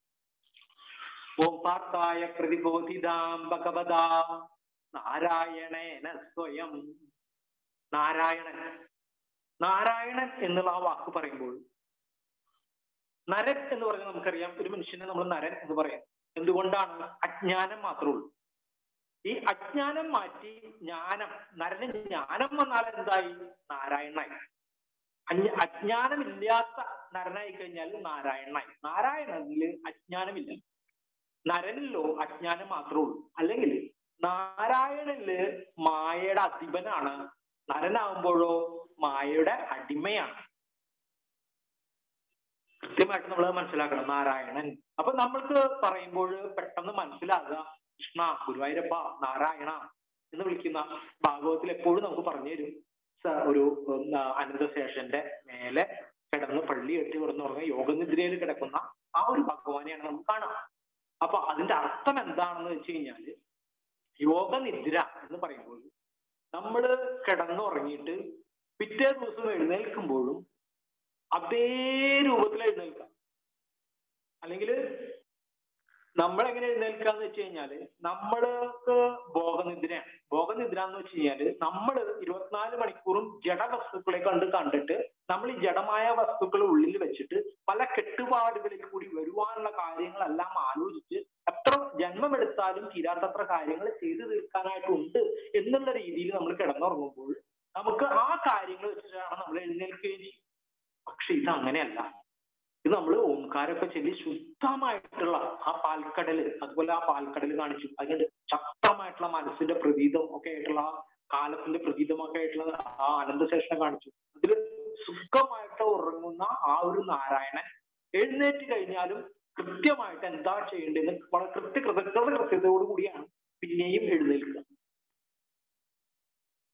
S1: ഓം പാർത്ഥായ പ്രതിബോധിതാം ഭഗവതാ നാരായണേന സ്വയം. നാരായണൻ, നാരായണൻ എന്നുള്ള ആ വാക്ക് പറയുമ്പോൾ നരൻ എന്ന് പറഞ്ഞാൽ നമുക്കറിയാം, ഒരു മനുഷ്യനെ നമ്മൾ നരൻ എന്ന് പറയാം. എന്തുകൊണ്ടാണ്? അജ്ഞാനം മാത്രമേ ഉള്ളൂ. ഈ അജ്ഞാനം മാറ്റി ജ്ഞാനം, നരന് ജ്ഞാനം വന്നാൽ എന്തായി? നാരായണനായി. അജ്ഞാനമില്ലാത്ത നരനായി കഴിഞ്ഞാൽ നാരായണനായി. നാരായണനില് അജ്ഞാനമില്ല, നരനിലോ അജ്ഞാനം മാത്രമേ ഉള്ളൂ. അല്ലെങ്കിൽ നാരായണനില് മായയുടെ അധിപനാണ്, നരനാകുമ്പോഴോ മായയുടെ അടിമയാണ്. കൃത്യമായിട്ട് നമ്മൾ മനസ്സിലാക്കണം നാരായണൻ. അപ്പൊ നമ്മൾക്ക് പറയുമ്പോൾ പെട്ടെന്ന് മനസ്സിലാകുക, കൃഷ്ണ, ഗുരുവായൂരപ്പ, നാരായണ എന്ന് വിളിക്കുന്ന ഭാഗവത്തിൽ എപ്പോഴും നമുക്ക് പറഞ്ഞു തരും. ഒരു അനന്തശേഷന്റെ മേലെ കിടന്ന് പള്ളി കെട്ടി കിടന്നുറങ്ങുന്ന യോഗനിദ്രയിൽ കിടക്കുന്ന ആ ഒരു ഭഗവാനെയാണ് നമുക്ക് കാണാം. അപ്പൊ അതിന്റെ അർത്ഥം എന്താണെന്ന് വെച്ച് കഴിഞ്ഞാല്, യോഗനിദ്ര എന്ന് പറയുമ്പോൾ നമ്മള് കിടന്നുറങ്ങിയിട്ട് പിറ്റേ ദിവസം എഴുന്നേൽക്കുമ്പോഴും അതേ രൂപത്തിൽ എഴുന്നേൽക്കാം. അല്ലെങ്കിൽ നമ്മളെങ്ങനെ എഴുന്നേൽക്കാന്ന് വെച്ച് കഴിഞ്ഞാല്, നമ്മൾക്ക് ഭോഗനിദ്രയാണ്. ഭോഗനിദ്ര എന്ന് വെച്ച് കഴിഞ്ഞാല് നമ്മൾ 24 മണിക്കൂറും ജഡവസ്തുക്കളെ കണ്ടിട്ട് നമ്മൾ ഈ ജഡമായ വസ്തുക്കളെ ഉള്ളിൽ വെച്ചിട്ട് പല കെട്ടുപാടുകളിൽ കൂടി വരുവാനുള്ള കാര്യങ്ങളെല്ലാം ആലോചിച്ച് എത്ര ജന്മമെടുത്താലും തീരാത്തത്ര കാര്യങ്ങൾ ചെയ്തു തീർക്കാനായിട്ടുണ്ട് എന്നുള്ള രീതിയിൽ നമ്മൾ കിടന്നുറങ്ങുമ്പോൾ നമുക്ക് ആ കാര്യങ്ങൾ വെച്ചിട്ടാണ് നമ്മൾ എഴുന്നേൽക്കുകയും ചെയ്യും. പക്ഷെ ഇത് അങ്ങനെയല്ല. ഇത് നമ്മൾ ഓംകാരമൊക്കെ ചൊല്ലി ശുദ്ധമായിട്ടുള്ള ആ പാൽക്കടല്, അതുപോലെ ആ പാൽക്കടൽ കാണിച്ചു, അതിന്റെ ശക്തമായിട്ടുള്ള മനസ്സിന്റെ പ്രതീതം ഒക്കെ ആയിട്ടുള്ള ആ കാലത്തിന്റെ പ്രതീതമൊക്കെ ആയിട്ടുള്ള ആ അനന്തശേഷനെ കാണിച്ചു. അതിൽ സുഖമായിട്ട് ഉറങ്ങുന്ന ആ ഒരു നാരായണൻ എഴുന്നേറ്റ് കഴിഞ്ഞാലും കൃത്യമായിട്ട് എന്താ ചെയ്യേണ്ടതെന്ന് വളരെ കൃത്യതയോടു കൂടിയാണ് പിന്നെയും എഴുന്നേൽക്കുക.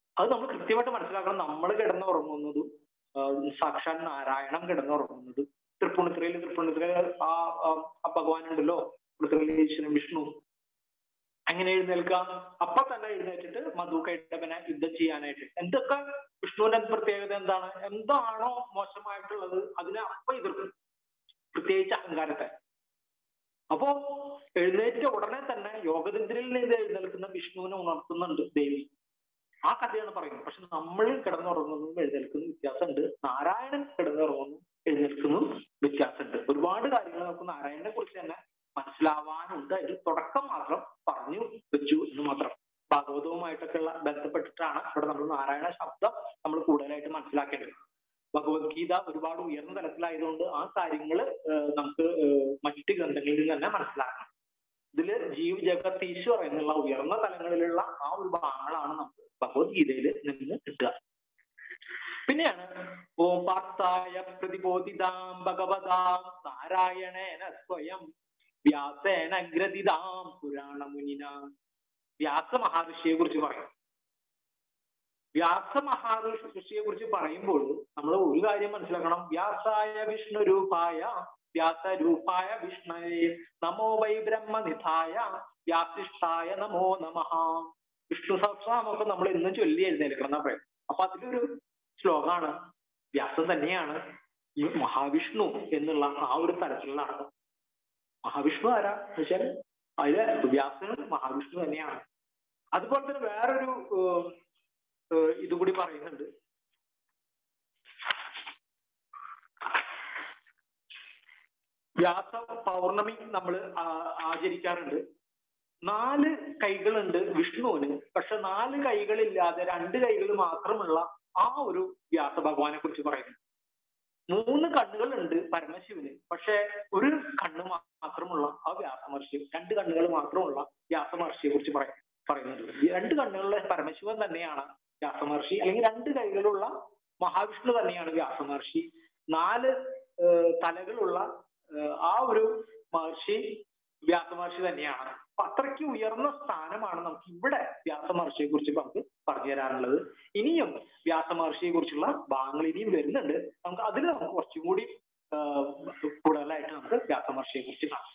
S1: അത് നമ്മൾ കൃത്യമായിട്ട് മനസ്സിലാക്കണം. നമ്മൾ കിടന്നുറങ്ങുന്നതും സാക്ഷാൽ നാരായണം കിടന്നുറങ്ങുന്നതും തൃപ്പൂണിത്തുറയിൽ ആ ഭഗവാൻ ഉണ്ടല്ലോ, ഈശ്വരൻ വിഷ്ണു അങ്ങനെ എഴുന്നേൽക്കാം. അപ്പൊ തന്നെ എഴുന്നേറ്റിട്ട് മധുകൈട്ടവനെ യുദ്ധം ചെയ്യാനായിട്ട്. എന്തൊക്കെ വിഷ്ണുവിന്റെ പ്രത്യേകത എന്താണ്? എന്താണോ മോശമായിട്ടുള്ളത് അതിനെ അപ്പൊ എതിർക്കും, പ്രത്യേകിച്ച് അഹങ്കാരത്തെ. അപ്പോ എഴുന്നേറ്റ ഉടനെ തന്നെ യോഗനിദ്രയിൽ നിന്ന് എഴുന്നേൽക്കുന്ന വിഷ്ണുവിനെ ഉണർത്തുന്നുണ്ട് ദേവി. ആ കഥയാണ് പറയുന്നത്. പക്ഷെ നമ്മൾ കിടന്നുറങ്ങുന്നതും എഴുന്നേൽക്കുന്നതും വ്യത്യാസമുണ്ട്. നാരായണൻ കിടന്നുറങ്ങുന്നതും എഴുന്നേൽക്കുന്നതും വ്യത്യാസമുണ്ട്. ഒരുപാട് കാര്യങ്ങൾ നമുക്ക് നാരായണനെ കുറിച്ച് തന്നെ മനസ്സിലാവാനുണ്ട്. അതിൽ തുടക്കം മാത്രം പറഞ്ഞു വെച്ചു എന്ന് മാത്രം. ഭാഗവതവുമായിട്ടൊക്കെയുള്ള ബന്ധപ്പെട്ടിട്ടാണ് ഇവിടെ നമ്മൾ നാരായണ ശബ്ദം നമ്മൾ കൂടുതലായിട്ട് മനസ്സിലാക്കേണ്ടത്. ഭഗവത്ഗീത ഒരുപാട് ഉയർന്ന തലത്തിലായതുകൊണ്ട് ആ കാര്യങ്ങൾ നമുക്ക് മറ്റ് ഗ്രന്ഥങ്ങളിൽ തന്നെ മനസ്സിലാക്കണം. ഇതില് ജീവ് ജഗത് ഈശ്വർ എന്നുള്ള ഉയർന്ന തലങ്ങളിലുള്ള ആ ഒരു ഭാഗങ്ങളാണ് നമുക്ക് ഭഗവത്ഗീതയിൽ നിന്ന് കിട്ടുക. പിന്നെയാണ് ഓം പാർത്ഥായ പ്രതിബോധിതാം ഭഗവതാം നാരായണേന സ്വയം വ്യാസേന ഗ്രഥിതാം പുരാണമുനിന. വ്യാസ മഹർഷിയെ കുറിച്ച് പറയും. വ്യാസ മഹർഷിയെ കുറിച്ച് പറയുമ്പോൾ നമ്മൾ ഒരു കാര്യം മനസ്സിലാക്കണം. വ്യാസായ വിഷ്ണു രൂപായ വ്യാസരൂപായ വിഷ്ണവേ നമോ വൈ ബ്രഹ്മനിധായ വ്യാസിഷ്ഠായ നമോ നമഃ. വിഷ്ണു സഹസ്രനാമമൊക്കെ നമ്മൾ എന്നും ചൊല്ലി എഴുന്നേൽക്കണം എന്നാ പറയും. അപ്പൊ അതിലൊരു ശ്ലോകമാണ് വ്യാസം തന്നെയാണ് ഈ മഹാവിഷ്ണു എന്നുള്ള ആ ഒരു തരത്തിലുള്ള അർത്ഥം. മഹാവിഷ്ണു ആരാ എന്ന് വെച്ചാൽ അതിലെ വ്യാസനും മഹാവിഷ്ണു തന്നെയാണ്. അതുപോലെ തന്നെ വേറൊരു ഇതുകൂടി പറയുന്നുണ്ട്. വ്യാസ പൗർണമി നമ്മൾ ആചരിക്കാറുണ്ട്. 4 കൈകളുണ്ട് വിഷ്ണുവിന്. പക്ഷെ 4 കൈകളില്ലാതെ 2 കൈകൾ മാത്രമുള്ള ആ ഒരു വ്യാസ ഭഗവാനെ കുറിച്ച് പറയുന്നു. 3 കണ്ണുകളുണ്ട് പരമശിവന്. പക്ഷെ ഒരു കണ്ണ് മാത്രമുള്ള ആ വ്യാസമഹർഷി, 2 കണ്ണുകൾ മാത്രമുള്ള വ്യാസമഹർഷിയെ കുറിച്ച് പറയുന്നുണ്ട്. 2 കണ്ണുകളുള്ള പരമശിവൻ തന്നെയാണ് വ്യാസമഹർഷി, അല്ലെങ്കിൽ 2 കൈകളുള്ള മഹാവിഷ്ണു തന്നെയാണ് വ്യാസമഹർഷി. 4 തലകളുള്ള ആ ഒരു മഹർഷി വ്യാസമഹർഷി തന്നെയാണ്. അപ്പൊ അത്രയ്ക്ക് ഉയർന്ന സ്ഥാനമാണ് നമുക്ക് ഇവിടെ വ്യാസമഹർഷിയെ കുറിച്ച് നമുക്ക് പറഞ്ഞു തരാനുള്ളത്. ഇനിയും വ്യാസമഹർഷിയെ കുറിച്ചുള്ള ഭാഗങ്ങൾ ഇനിയും വരുന്നുണ്ട്. നമുക്ക് അതിൽ നമുക്ക് കുറച്ചും കൂടി കൂടുതലായിട്ട് നമുക്ക് വ്യാസമഹർഷിയെ കുറിച്ച് കാണാം.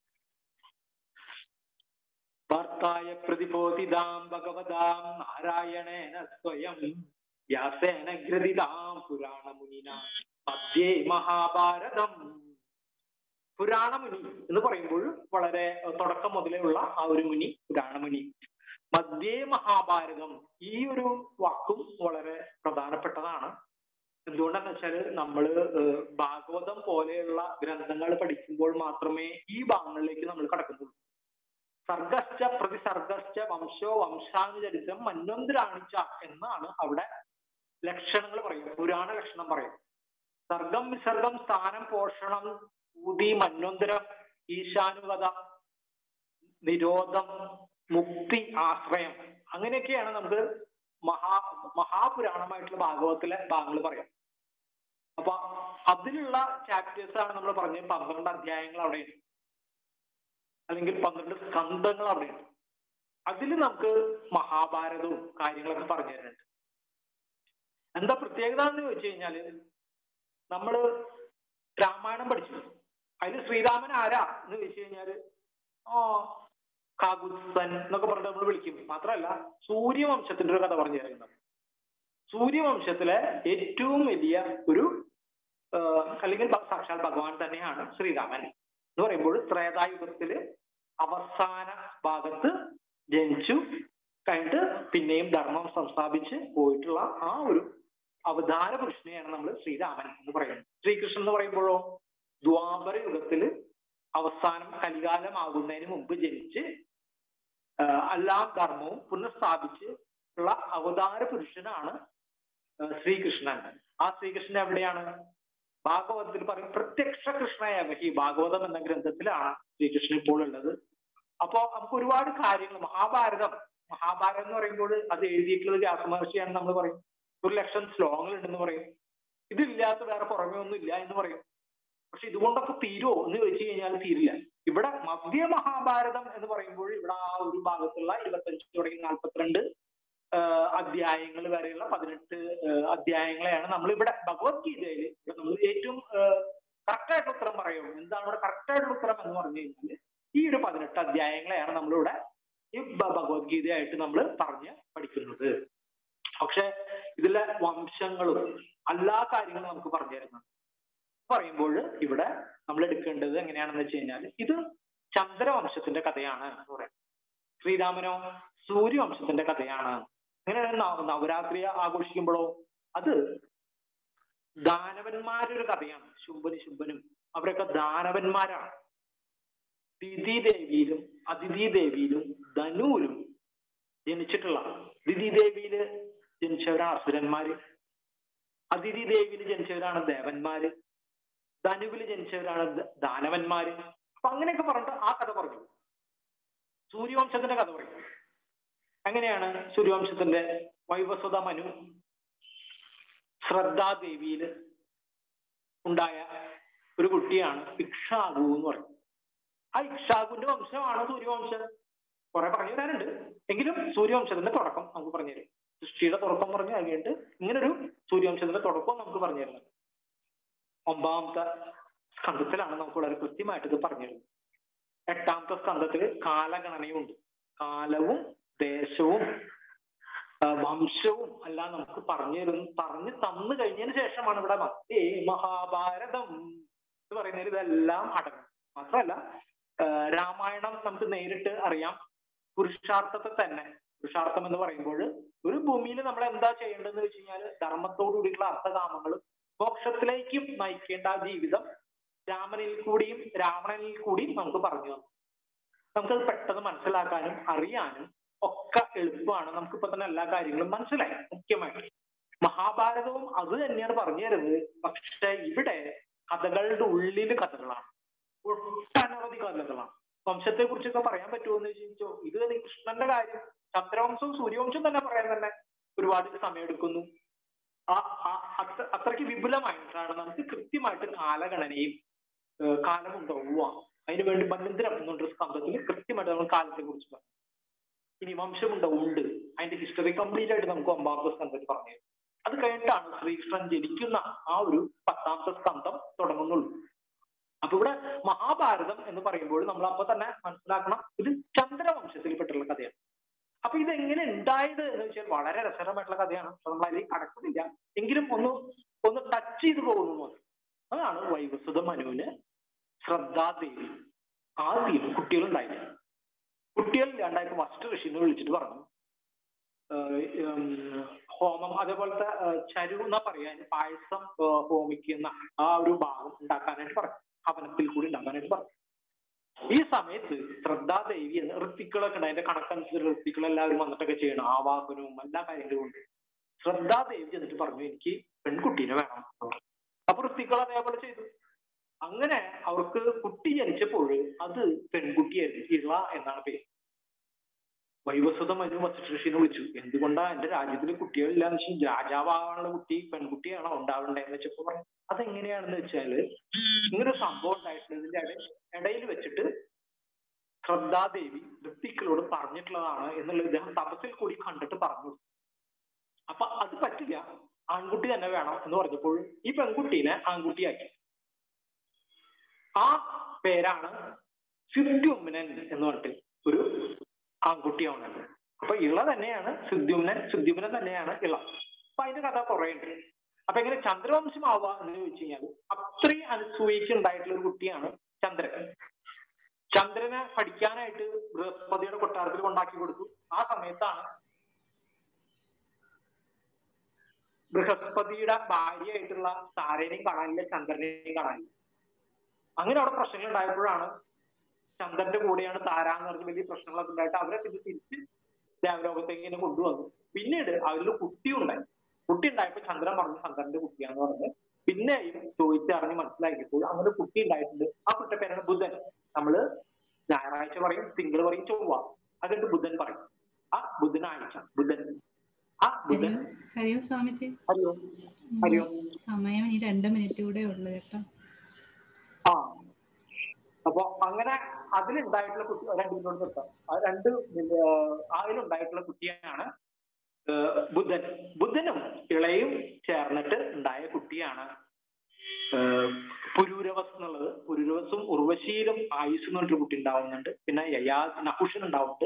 S1: വാർത്തായ പ്രതിബോധിതാം ഭഗവതാം നാരായണേന സ്വയം വ്യാസേന ഗ്രഥിതാം പുരാണമുനിന മധ്യേ മഹാഭാരതം. പുരാണമുനി എന്ന് പറയുമ്പോൾ വളരെ തുടക്കം മുതലേ ഉള്ള ആ ഒരു മുനി പുരാണമുനി. മധ്യേ മഹാഭാരതം, ഈ ഒരു വാക്കും വളരെ പ്രധാനപ്പെട്ടതാണ്. എന്തുകൊണ്ടാന്ന് വെച്ചാൽ നമ്മൾ ഭാഗവതം പോലെയുള്ള ഗ്രന്ഥങ്ങൾ പഠിക്കുമ്പോൾ മാത്രമേ ഈ ഭാഗങ്ങളിലേക്ക് നമ്മൾ കടക്കുന്നുള്ളൂ. സർഗശ്ച പ്രതിസർഗശ്ച വംശോ വംശാനുചരിത്രം മന്വന്തരാണിച്ച എന്നാണ് അവിടെ ലക്ഷണങ്ങൾ പറയുന്നത്. പുരാണ ലക്ഷണം പറയും. സർഗം വിസർഗം സ്ഥാനം പോഷണം ഊതി മന്വന്തരം ഈശാനുഗത നിരോധം മുക്തി ആശ്രയം, അങ്ങനെയൊക്കെയാണ് നമുക്ക് മഹാപുരാണമായിട്ടുള്ള ഭാഗവത്തിലെ ഭാഗങ്ങൾ പറയാം. അപ്പൊ അതിലുള്ള ചാപ്റ്റേഴ്സ് ആണ് നമ്മൾ പറഞ്ഞത്. 12 അധ്യായങ്ങൾ അവിടെയുണ്ട്, അല്ലെങ്കിൽ 12 സ്കന്ധങ്ങൾ അവിടെയുണ്ട്. അതിൽ നമുക്ക് മഹാഭാരതവും കാര്യങ്ങളൊക്കെ പറഞ്ഞു തരുന്നുണ്ട്. എന്താ പ്രത്യേകത എന്ന് ചോദിച്ചു കഴിഞ്ഞാല്, നമ്മള് രാമായണം പഠിച്ചു. അതിൽ ശ്രീരാമൻ ആരാ എന്ന് ചോദിച്ചു കഴിഞ്ഞാല് കാകുത്സൻ എന്നൊക്കെ പറഞ്ഞിട്ട് നമ്മൾ വിളിക്കും. മാത്രമല്ല സൂര്യവംശത്തിന്റെ ഒരു കഥ പറഞ്ഞു തരുന്നത്. സൂര്യവംശത്തിലെ ഏറ്റവും വലിയ ഒരു അല്ലെങ്കിൽ സാക്ഷാൽ ഭഗവാൻ തന്നെയാണ് ശ്രീരാമൻ എന്ന് പറയുമ്പോൾ ത്രേതായുഗത്തില് അവസാന ഭാഗത്ത് ജനിച്ചു കഴിഞ്ഞിട്ട് പിന്നെയും ധർമ്മം സംസ്ഥാപിച്ച് പോയിട്ടുള്ള ആ ഒരു അവതാര പുരുഷനെയാണ് നമ്മൾ ശ്രീരാമൻ എന്ന് പറയുന്നത്. ശ്രീകൃഷ്ണൻ എന്ന് പറയുമ്പോഴോ ദ്വാപര യുഗത്തില് അവസാനം കലികാലമാകുന്നതിന് മുമ്പ് ജനിച്ച് എല്ലാ ധർമ്മവും പുനഃസ്ഥാപിച്ച് ഉള്ള അവതാര പുരുഷനാണ് ശ്രീകൃഷ്ണൻ. ആ ശ്രീകൃഷ്ണൻ എവിടെയാണ്? ഭാഗവതത്തിൽ പറയും പ്രത്യക്ഷ കൃഷ്ണയാമ. ഈ ഭാഗവതം എന്ന ഗ്രന്ഥത്തിലാണ് ശ്രീകൃഷ്ണൻ ഇപ്പോൾ ഉള്ളത്. അപ്പോ നമുക്ക് ഒരുപാട് കാര്യങ്ങൾ മഹാഭാരതം എന്ന് പറയുമ്പോൾ അത് എഴുതിയിട്ടുള്ളത് വ്യാസമഹർഷിയാണെന്ന് നമ്മൾ പറയും. 1,00,000 ശ്ലോകങ്ങൾ ഉണ്ടെന്ന് പറയും. ഇതില്ലാത്ത വേറെ പുറമേ ഒന്നും ഇല്ല എന്ന് പറയും. പക്ഷെ ഇതുകൊണ്ടൊക്കെ തീരുമോ എന്ന് ചോദിച്ചു കഴിഞ്ഞാൽ തീരില്ല. ഇവിടെ മധ്യ മഹാഭാരതം എന്ന് പറയുമ്പോൾ ഇവിടെ ആ ഒരു ഭാഗത്തുള്ള 25 തുടങ്ങി 42 അധ്യായങ്ങൾ വരെയുള്ള 18 അധ്യായങ്ങളെയാണ് നമ്മൾ ഇവിടെ ഭഗവത്ഗീതയിൽ നമ്മൾ ഏറ്റവും കറക്റ്റ് ആയിട്ടുള്ള ഉത്തരം പറയുള്ളൂ. എന്താണ് ഇവിടെ കറക്റ്റ് ആയിട്ടുള്ള ഉത്തരം എന്ന് പറഞ്ഞു കഴിഞ്ഞാൽ ഈ ഒരു 18 അധ്യായങ്ങളെയാണ് നമ്മളിവിടെ ഈ ഭഗവത്ഗീതയായിട്ട് നമ്മൾ പറഞ്ഞ് പഠിക്കുന്നത്. പക്ഷെ ഇതിലെ വംശങ്ങളും എല്ലാ കാര്യങ്ങളും നമുക്ക് പറഞ്ഞു തരുന്നുണ്ട്. പറയുമ്പോൾ ഇവിടെ നമ്മൾ എടുക്കേണ്ടത് എങ്ങനെയാണെന്ന് വെച്ച് കഴിഞ്ഞാൽ ഇത് ചന്ദ്രവംശത്തിന്റെ കഥയാണ് എന്ന് പറയാം. ശ്രീരാമനോ സൂര്യവംശത്തിന്റെ കഥയാണ്. അങ്ങനെയാണ് നവരാത്രി ആഘോഷിക്കുമ്പോഴോ അത് ദാനവന്മാരൊരു കഥയാണ്. ശുംഭനും അവരൊക്കെ ദാനവന്മാരാണ്. ദിതി ദേവിയിലും അതിഥി ദേവിയിലും ധനുവിലും ജനിച്ചിട്ടുള്ള, ദിതി ദേവിയില് ജനിച്ചവരാണ് അസുരന്മാര്, അതിഥി ദേവിയില് ജനിച്ചവരാണ് ദേവന്മാര്, ധനുവില് ജനിച്ചവരാണ് ദാനവന്മാര്. അപ്പൊ അങ്ങനെയൊക്കെ പറഞ്ഞിട്ട് ആ കഥ പറഞ്ഞു. സൂര്യവംശത്തിന്റെ കഥ പറയും. എങ്ങനെയാണ് സൂര്യവംശത്തിന്റെ? വൈവസ്വത മനു ശ്രദ്ധാദേവിയില് ഉണ്ടായ ഒരു കുട്ടിയാണ് ഇക്ഷാകു എന്ന് പറയും. ആ ഇക്ഷാകുവിന്റെ വംശമാണ് സൂര്യവംശം. കുറെ പറഞ്ഞു തരാനുണ്ട്, എങ്കിലും സൂര്യവംശത്തിന്റെ തുടക്കം നമുക്ക് പറഞ്ഞു തരും. സൃഷ്ടിയുടെ തുടക്കം പറഞ്ഞു കഴിഞ്ഞിട്ട് ഇങ്ങനൊരു സൂര്യവംശത്തിന്റെ തുടക്കം നമുക്ക് പറഞ്ഞു തരുന്നത് 9ാമത്തെ സ്കന്ധത്തിലാണ് നമുക്ക് വളരെ കൃത്യമായിട്ട് ഇത് പറഞ്ഞു തരുന്നത്. 8ാമത്തെ സ്കന്ധത്തിൽ കാലഗണനയുണ്ട്. കാലവും ദേശവും വംശവും എല്ലാം നമുക്ക് പറഞ്ഞു തന്നു കഴിഞ്ഞതിന് ശേഷമാണ് ഇവിടെ മഹാഭാരതം എന്ന് പറയുന്നതിൽ ഇതെല്ലാം അടങ്ങും. മാത്രമല്ല രാമായണം നമുക്ക് നേരിട്ട് അറിയാം. പുരുഷാർത്ഥത്തെ തന്നെ, പുരുഷാർത്ഥം എന്ന് പറയുമ്പോൾ ഒരു ഭൂമിയിൽ നമ്മൾ എന്താ ചെയ്യേണ്ടതെന്ന് വെച്ച് കഴിഞ്ഞാൽ ധർമ്മത്തോടു കൂടിയിട്ടുള്ള അർത്ഥകാമങ്ങളും മോക്ഷത്തിലേക്കും നയിക്കേണ്ട ആ ജീവിതം രാമനിൽ കൂടിയും രാവണനിൽ കൂടിയും നമുക്ക് പറഞ്ഞു തന്നു. നമുക്കത് പെട്ടെന്ന് മനസ്സിലാക്കാനും അറിയാനും ഒക്കെ എളുപ്പമാണ്. നമുക്കിപ്പോ തന്നെ എല്ലാ കാര്യങ്ങളും മനസ്സിലായി. മുഖ്യമായിട്ട് മഹാഭാരതവും അത് തന്നെയാണ് പറഞ്ഞു തരുന്നത്. പക്ഷെ ഇവിടെ കഥകളുടെ ഉള്ളില് കഥകളാണ്, ഒട്ടനവധി കഥകളാണ്. വംശത്തെ കുറിച്ചൊക്കെ പറയാൻ പറ്റുമോ എന്ന് ചോദിച്ചോ, ഇത് കൃഷ്ണന്റെ കാര്യം ചന്ദ്രവംശവും സൂര്യവംശവും തന്നെ പറയാൻ തന്നെ ഒരുപാട് സമയമെടുക്കുന്നു. അത്രയ്ക്ക് വിപുലമായിട്ടാണ് നമുക്ക് കൃത്യമായിട്ട് കാലഗണനയും കാലമുണ്ടോ അതിനു വേണ്ടി ബന്ധനം എന്നുള്ളൊരു സ്കന്ധത്തിൽ കൃത്യമായിട്ട് നമ്മൾ കാലത്തെ കുറിച്ച് പറഞ്ഞു. ഇനി വംശമുണ്ടോ? ഉണ്ട്. അതിന്റെ ഹിസ്റ്ററി കംപ്ലീറ്റ് ആയിട്ട് നമുക്ക് 9ാമത്തെ സ്കന്ധത്തിൽ പറഞ്ഞു. അത് കഴിഞ്ഞിട്ടാണ് ശ്രീകൃഷ്ണൻ ജനിക്കുന്ന ആ ഒരു 10ാമത്തെ സ്കന്ധം തുടങ്ങുന്നുള്ളൂ. അപ്പൊ ഇവിടെ മഹാഭാരതം എന്ന് പറയുമ്പോൾ നമ്മൾ അപ്പൊ തന്നെ മനസ്സിലാക്കണം ഇത് ചന്ദ്രവംശത്തിൽപ്പെട്ടുള്ള കഥയാണ്. അപ്പൊ ഇതെങ്ങനെ ഉണ്ടായത് എന്ന് വെച്ചാൽ വളരെ രസകരമായിട്ടുള്ള കഥയാണ്. നമ്മൾ അതിൽ കടക്കുന്നില്ല, എങ്കിലും ഒന്ന് ടച്ച് ചെയ്ത് പോകുന്നു. അതാണ് വൈവസ്വത മനുവിന് ശ്രദ്ധാദേവി ആദ്യം കുട്ടികളുണ്ടായില്ല. കുട്ടികളില്ലാണ്ടായപ്പോ ഫസ്റ്റ് ഋഷിനെ വിളിച്ചിട്ട് പറഞ്ഞു ഹോമം, അതേപോലത്തെ ചരു എന്നാ പറയാ, പായസം ഹോമിക്കുന്ന ആ ഒരു ഭാഗം ഉണ്ടാക്കാനായിട്ട് പറഞ്ഞു. ഹവനത്തിൽ കൂടി ഉണ്ടാക്കാനായിട്ട് പറഞ്ഞു. ഈ സമയത്ത് ശ്രദ്ധാദേവി എന്ന് ഋത്തിക്കളൊക്കെ ഉണ്ട്. അതിന്റെ കണക്കനുസരിച്ച് ഋത്തിക്കൾ എല്ലാവരും വന്നിട്ടൊക്കെ ചെയ്യണം, ആവാഹനവും എല്ലാ കാര്യങ്ങളും ഉണ്ട്. ശ്രദ്ധാദേവി എന്നിട്ട് പറഞ്ഞു എനിക്ക് പെൺകുട്ടീനെ വേണം. അപ്പൊ ഋത്തിക്കൾ അതേപോലെ ചെയ്തു. അങ്ങനെ അവർക്ക് കുട്ടി ജനിച്ചപ്പോൾ അത് പെൺകുട്ടിയായിരുന്നു. ഇള എന്നാണ് പേര്. വൈവസ്വത മനു വസിഷ്ഠനെ വിളിച്ചു. എന്തുകൊണ്ടാ എന്റെ രാജ്യത്തിൽ കുട്ടികളില്ലാന്ന് വെച്ചാൽ രാജാവാകാനുള്ള കുട്ടി പെൺകുട്ടിയാണോ ഉണ്ടാവണ്ടേന്ന് വെച്ചപ്പോ പറഞ്ഞു അതെങ്ങനെയാണെന്ന് വെച്ചാല് ഇങ്ങനൊരു സംഭവം ഉണ്ടായിട്ടുള്ളതിന്റെ ഇടയിൽ വെച്ചിട്ട് ശ്രദ്ധാദേവി ഋത്തിക്കളോട് പറഞ്ഞിട്ടുള്ളതാണ് എന്നുള്ള ഇദ്ദേഹം തപസ്സിൽ കൂടി കണ്ടിട്ട് പറഞ്ഞു. അപ്പൊ അത് പറ്റില്ല, ആൺകുട്ടി തന്നെ വേണം എന്ന് പറഞ്ഞപ്പോൾ ഈ പെൺകുട്ടീനെ ആൺകുട്ടിയാക്കി. ആ പേരാണ് സിദ്ധ്യുമ്നൻ എന്ന് പറഞ്ഞിട്ട് ഒരു ആൺകുട്ടിയാവുന്നത്. അപ്പൊ ഇള തന്നെയാണ് സിദ്ധ്യുമ്നൻ തന്നെയാണ് ഇള. അപ്പൊ അതിന്റെ കഥ കുറെ ഉണ്ട്. അപ്പൊ എങ്ങനെ ചന്ദ്രവംശമാവുക എന്ന് ചോദിച്ചു കഴിഞ്ഞാൽ അത്രയും അനുസൂയിക്ക് ഉണ്ടായിട്ടുള്ള ഒരു കുട്ടിയാണ് ചന്ദ്രൻ. ചന്ദ്രനെ പഠിക്കാനായിട്ട് ബൃഹസ്പതിയുടെ കൊട്ടാരത്തിൽ കൊണ്ടാക്കി കൊടുത്തു. ആ സമയത്താണ് ബൃഹസ്പതിയുടെ ഭാര്യയായിട്ടുള്ള താരനെയും കാണാനില്ല, ചന്ദ്രനെയും കാണാനില്ല. അങ്ങനെ അവിടെ പ്രശ്നങ്ങൾ ഉണ്ടായപ്പോഴാണ് ചന്ദ്രന്റെ കൂടെയാണ് താര എന്ന് പറഞ്ഞ വലിയ പ്രശ്നങ്ങളൊക്കെ ഉണ്ടായിട്ട് അവരെ തിരിച്ച് ദേവലോകത്തേക്ക് ഇങ്ങനെ കൊണ്ടുവന്നു. പിന്നീട് അവരിൽ കുട്ടി ഉണ്ടായപ്പോ ചന്ദ്രൻ പറഞ്ഞു ചന്ദ്രന്റെ കുട്ടിയാന്ന് പറഞ്ഞ് പിന്നെയും ചോദിച്ചറിഞ്ഞ് മനസ്സിലാക്കിയപ്പോൾ അങ്ങനെ കുട്ടി ഉണ്ടായിട്ടുണ്ട്. ആ കുട്ടിയുടെ പേരാണ് ബുധൻ. നമ്മള് ഞായറാഴ്ച പറയും, തിങ്കൾ പറയും, ചൊവ്വ, അതുകൊണ്ട് ബുധൻ പറയും. ആ ബുധനാഴ്ച ബുധൻ. ആ ബുധൻ.
S2: ഹരിയോ സ്വാമിജി.
S1: ഹരിയോ.
S2: സമയം ഈ 2 മിനിറ്റ് കൂടെ ഉള്ളു കേട്ടോ.
S1: ആ അപ്പൊ അങ്ങനെ അതിലുണ്ടായിട്ടുള്ള കുട്ടി അതിലുണ്ടായിട്ടുള്ള കുട്ടിയാണ് ബുദ്ധനും ഇളയും ചേർന്നിട്ട് ഉണ്ടായ കുട്ടിയാണ് പുരൂരവസ് എന്നുള്ളത്. പുരൂരവസും ഉർവശിയിലും ആയുസ് എന്ന് പറഞ്ഞൊരു കുട്ടി ഉണ്ടാവുന്നുണ്ട്. പിന്നെ നഹുഷൻ ഉണ്ടാവുന്നുണ്ട്.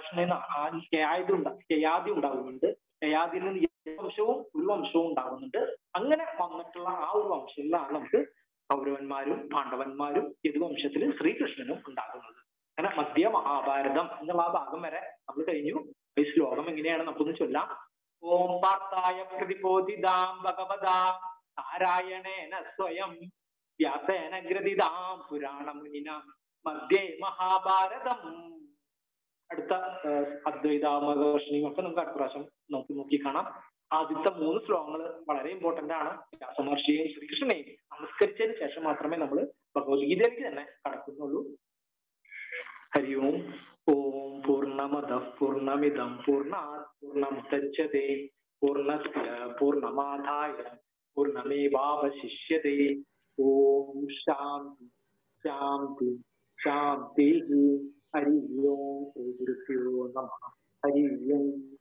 S1: യയാതി ഉണ്ടാവുന്നുണ്ട്. യയാതിയിൽ നിന്ന് വംശവും ഒരു വംശവും ഉണ്ടാവുന്നുണ്ട്. അങ്ങനെ വന്നിട്ടുള്ള ആ ഒരു വംശത്തിലാണ് നമുക്ക് കൗരവന്മാരും പാണ്ഡവന്മാരും യദുവംശത്തിൽ ശ്രീകൃഷ്ണനും ഉണ്ടാകുന്നത്. അങ്ങനെ മധ്യ മഹാഭാരതം എന്നുള്ള ആ ഭാഗം വരെ നമ്മൾ കഴിഞ്ഞു. ഈ ശ്ലോകം എങ്ങനെയാണ് നമുക്കൊന്ന് ചൊല്ലാം. ഓം പാർത്ഥായ പ്രതിബോധിതാം ഭഗവതാം നാരായണേന സ്വയം വ്യാസേന ഗ്രഥിതാം പുരാണമുനിന മധ്യേ മഹാഭാരതം. അടുത്ത അദ്വൈതാമകർഷണിയൊക്കെ നമുക്ക് അടുത്ത പ്രാവശ്യം നമുക്ക് നോക്കി കാണാം. ആദ്യത്തെ 3 ശ്ലോകങ്ങൾ വളരെ ഇമ്പോർട്ടന്റ് ആണ്. വ്യാസമഹർഷിയെയും ശ്രീകൃഷ്ണനെയും നമസ്കരിച്ചതിന് ശേഷം മാത്രമേ നമ്മൾ ഭഗവത്ഗീതയിലേക്ക് തന്നെ കടക്കുന്നുള്ളൂ. ഹരി ഓം. ഓം പൂർണ്ണമദഃ പൂർണ്ണമിദം പൂർണ്ണാത് പൂർണ്ണമുദച്യതേ പൂർണ്ണസ്യ പൂർണ്ണമാദായ പൂർണ്ണമേവാവശിഷ്യതേ. ഓം ശാന്തി ശാന്തി ശാന്തി. ഹരി ഓം. ശ്രീ ഗുരുഭ്യോ നമഃ. ഹരി ഓം.